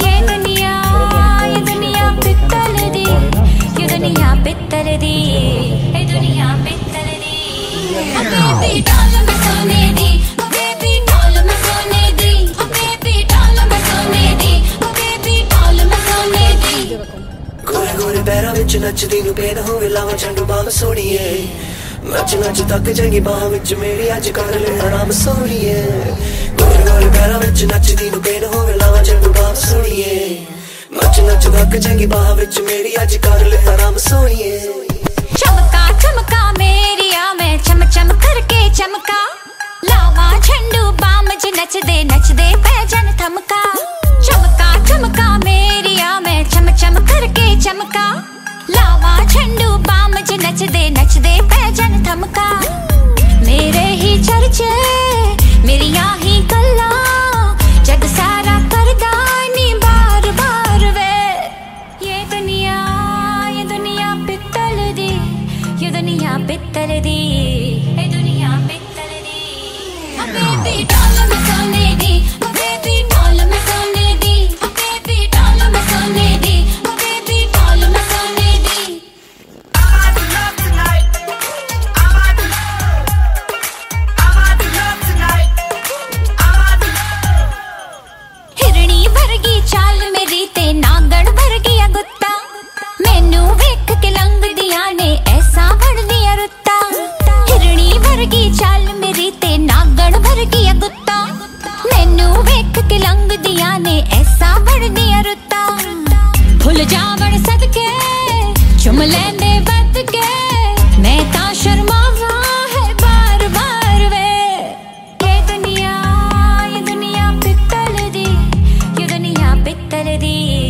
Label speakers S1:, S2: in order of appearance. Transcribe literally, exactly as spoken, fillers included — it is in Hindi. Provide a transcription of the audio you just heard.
S1: ये दुनिया ये दुनिया पित्तल दी, ये दुनिया पित्तल दी, ये दुनिया पित्तल दी। बेबी डॉल में सोने दी, बेबी डॉल में सोने दी, बेबी डॉल में सोने दी, बेबी डॉल में सोने दी।
S2: गोरे गोरे पैरों विच नचदी नूं पेद होवे लावां झंडू बाम सोहणीए, नच नच तक जाएगी बाह विच मेरी अज कर ले आराम सोहणीए। गोरे गोरे पैरों विच नचदी नूं पेद होवे लावां झंडू बाम सोहणीए, नच नच तक जाएगी बाह विच मेरी अज कर ले आराम सोहणीए।
S1: चमका चमका मेरिया मैं चम चम करके चमका, लावा झंडू बाम च नचदे नचदे पैजन थमका। चमका चमका मेरिया मैं चम चम करके चमका, लावा झंडू बाम च नचदे नचदे पैजन थमका। मेरे ही चर्चे मेरिया ही गल्ला, जग सारा करदा नी बार बार वे। ये दुनिया ये दुनिया पित्तल दी, ये दुनिया पित्तल दी, ये दुनिया पित्तल दी। बेबी डॉल में सोने दी, बेबी डॉल में सोने दी, बेबी डॉल में सोने दी, बेबी डॉल में सोने दी। हिरणी वर्गी चाल मेरी ते नागण वर्गी गुत्ता, मैनू वेख के लंघ दिया ने ऐसा बढ़दिया रुत्ता। हिरणी वर्गी चाल मेरी ते नागण वर्गी गुत्ता, मैनू वेख के लंघ दिया ने ऐसा बढ़दिया रुत्ता। फुल जावण सदके चुम लैंदे बद के, मैं ता शर्मावा है बार बार वे। ये दुनिया ये दुनिया पित्तल दी, ये दुनिया पित्तल दी।